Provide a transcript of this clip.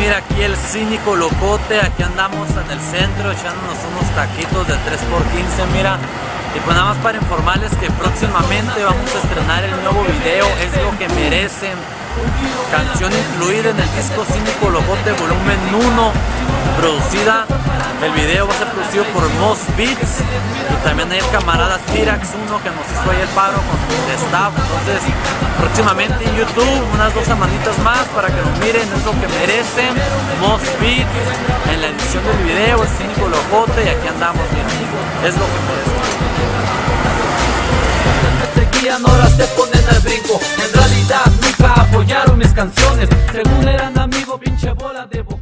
mira, aquí el Cínico Locote, aquí andamos en el centro echándonos unos taquitos de 3x15, mira. Y pues nada más para informarles que próximamente vamos a estrenar el nuevo video, Es lo que merecen. Canción incluida en el disco Cínico Locote volumen 1, producida, el video va a ser producido por Moss Beats, y también hay el camarada Cirax 1 que nos hizo ahí el paro con el staff. Entonces próximamente en YouTube, unas 2 semanitas más para que lo miren, Es lo que merecen, Moss Beats, en la edición del video, el Cínico Locote, y aquí andamos, mira, Es lo que merecen. Ahora se ponen al brinco, en realidad nunca apoyaron mis canciones, según eran amigos, pinche bola de boca.